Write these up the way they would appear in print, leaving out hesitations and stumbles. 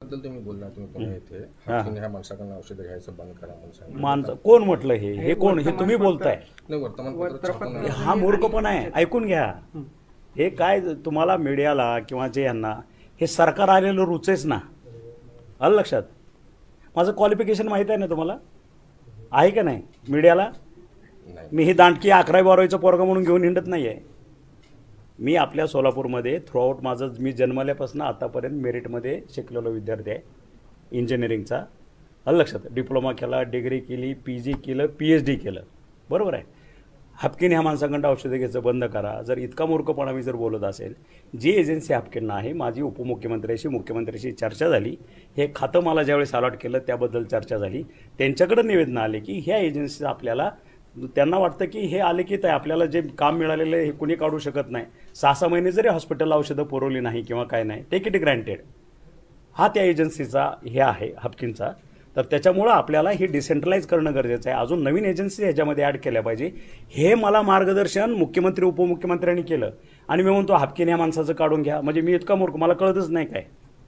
तुम्ही बोलला तुम्ही पुणे येथे हाफकिन ह्या माणसाकडनं औषधं घ्यायचं बंद करा म्हणून सांगितलं. माणसं कोण म्हटलं हे कोण हे तुम्ही बोलताय? नाही, वर्तमानपत्र छापून हा मूर्खपणा आहे. ऐकून घ्या. हे काय तुम्हाला मीडियाला किंवा जे यांना हे सरकार आलेलं रुचेच ना. आलं लक्षात? माझं क्वालिफिकेशन माहीत आहे ना तुम्हाला, आहे का नाही मीडियाला? मी ही दांडकी 11वी-12वीचं पोरगा म्हणून घेऊन हिंडत नाही आहे. मी आपल्या सोलापूरमध्ये थ्रूआउट माझं मी जन्मल्यापासून आतापर्यंत मेरिटमध्ये शिकलेलो विद्यार्थी आहे इंजिनिअरिंगचा. आलं लक्षात? डिप्लोमा केला, डिग्री केली, PG केलं, PhD केलं. बरोबर आहे. हाफकिन ह्या माणसाकडं औषधं घ्यायचं बंद करा. जर इतका मूर्खपणा मी जर बोलत असेल, जी एजन्सी हाफकिनना आहे, माझी उपमुख्यमंत्र्याशी मुख्यमंत्र्याशी चर्चा झाली. हे खातं मला ज्यावेळेस अलॉट केलं त्याबद्दल चर्चा झाली. त्यांच्याकडं निवेदन आले की ह्या एजन्सीचं आपल्याला, त्यांना वाटतं की हे आले की आपल्याला जे काम मिळालेलं आहे हे कुणी काढू शकत नाही. 6-6 महिने जरी हॉस्पिटलला औषधं पुरवली नाही किंवा काय नाही, टेक इट ग्रँटेड. हा त्या एजन्सीचा हे आहे हाफकिनचा. तर त्याच्यामुळं आपल्याला ही डिसेंट्रलाइज करणं गरजेचं आहे. अजून नवीन एजन्सी ह्याच्यामध्ये ॲड केल्या पाहिजे. हे मला मार्गदर्शन मुख्यमंत्री उपमुख्यमंत्र्यांनी केलं आणि मी म्हणतो हाफकिन या माणसाचं काढून घ्या. म्हणजे मी इतका मूर्ख, मला कळतच नाही काय.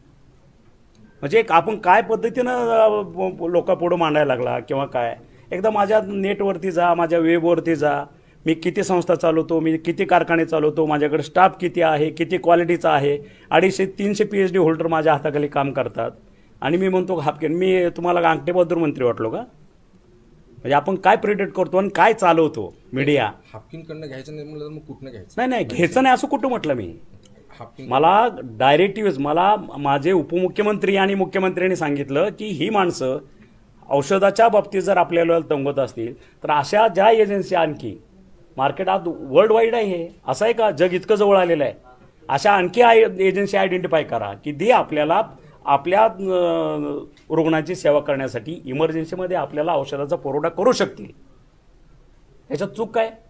म्हणजे आपण काय पद्धतीनं लोकांपुढं मांडायला लागला किंवा काय. एकदा माझ्या नेटवरती जा, माझ्या वेबवरती जा. मी किती संस्था चालवतो, मी किती कारखाने चालवतो, माझ्याकडे स्टाफ किती आहे, किती क्वालिटीचा आहे. 250-300 PhD होल्डर माझ्या हाताखाली काम करतात. आणि मी म्हणतो हाफकिन, मी तुम्हाला अंगठेबहाद्दूर मंत्री वाटलो का? म्हणजे आपण काय प्रेडिक्ट करतो आणि काय चालवतो मीडिया. हाफकिनकडनं घ्यायचं नाही म्हणलं तर मग कुठनं घ्यायचं? नाही घ्यायचं नाही असं कुठं म्हटलं मी. मला डायरेक्टिव्ह, मला माझे उपमुख्यमंत्री आणि मुख्यमंत्र्यांनी सांगितलं की ही माणसं औषधाच्या बाबतीत जर आपल्याला तंगत असतील तर अशा ज्या एजन्सी, आणखी मार्केट आज वर्ल्ड वाईड आहे, हे असं आहे का जग इतकं जवळ आलेलं आहे, अशा आणखी एजन्सी आयडेंटिफाय करा की ती आपल्याला आपल्या रुग्णाची सेवा करण्यासाठी इमर्जन्सीमध्ये आपल्याला औषधाचा पुरवठा करू शकतील. याच्यात चूक काय?